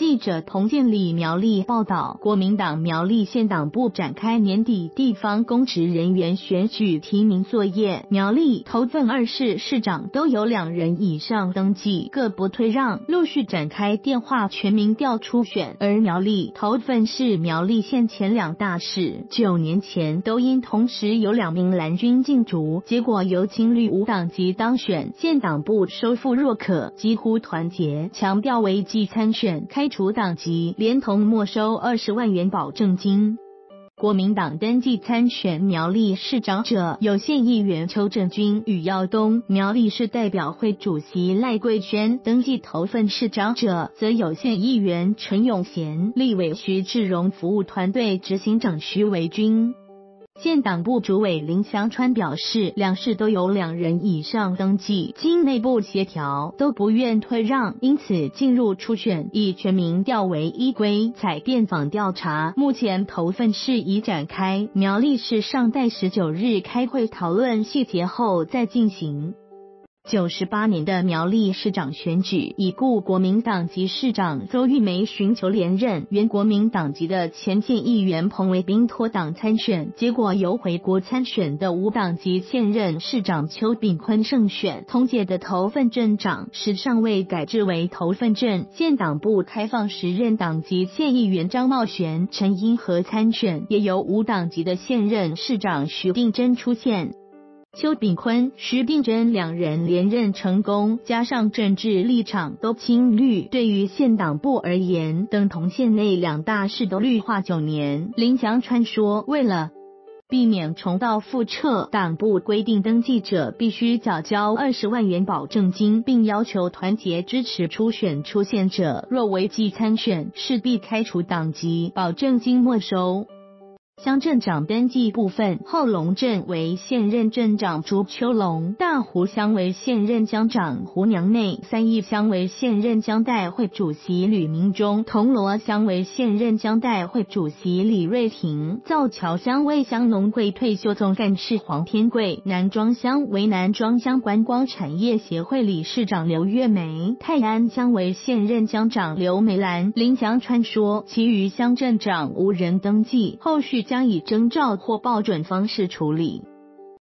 记者童建里苗栗报道，国民党苗栗县党部展开年底地方公职人员选举提名作业，苗栗头份2市市长都有2人以上登记，各不退让，陆续展开电话全民调初选。而苗栗头份是苗栗县前2大市，9年前都因同时有2名蓝军竞逐，结果由青绿无党籍当选，县党部收复若可，几乎团结，强调违纪参选，开除党籍，连同没收20万元保证金。国民党登记参选苗栗市长者有县议员邱正军与耀东，苗栗市代表会主席赖桂轩；登记头份市长者则有县议员陈永贤、立委徐志荣、服务团队执行长徐维军。县党部主委林祥川表示，2市都有2人以上登记，经内部协调都不愿退让，因此进入初选，以全民调为依归，采电访调查。目前头份市已展开，苗栗市尚待19日开会讨论细节后再进行。98年的苗栗市长选举，已故国民党籍市长周玉梅寻求连任，原国民党籍的前县议员彭维彬脱党参选，结果由回国参选的无党籍现任市长邱炳坤胜选。同届的头份镇长时尚未改制为头份镇，县党部开放时任党籍县议员张茂璇、陈英和参选，也由无党籍的现任市长徐定珍出现。邱炳坤、徐定珍2人连任成功，加上政治立场都亲绿，对于县党部而言，等同县内2大市都绿化9年。林祥川说，为了避免重蹈覆辙，党部规定登记者必须缴交20万元保证金，并要求团结支持初选出现者，若违纪参选，势必开除党籍，保证金没收。乡镇长登记部分，后龙镇为现任镇长朱秋龙，大湖乡为现任乡长胡娘内，三义乡为现任乡代会主席吕明忠，铜锣乡为现任乡代会主席李瑞婷，造桥乡为乡农会退休总干事黄天贵，南庄乡为南庄乡观光产业协会理事长刘月梅，泰安乡为现任乡长刘美兰。林祥川说，其余乡镇长无人登记，后续将以征召或报准方式处理。